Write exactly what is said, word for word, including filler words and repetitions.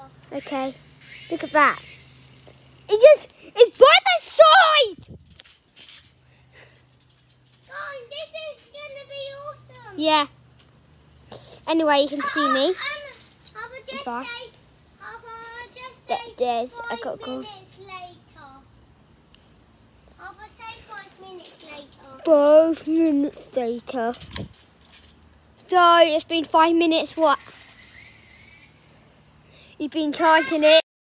Okay. Look at that. It just, it's by my side! Guys, this is gonna be awesome. Yeah. Anyway, you can see me. Um, I would just Bye. say, I would just There- say there's- I five got to go. minutes later. I would say five minutes later. Five minutes later. So, it's been five minutes, what? You've been counting it.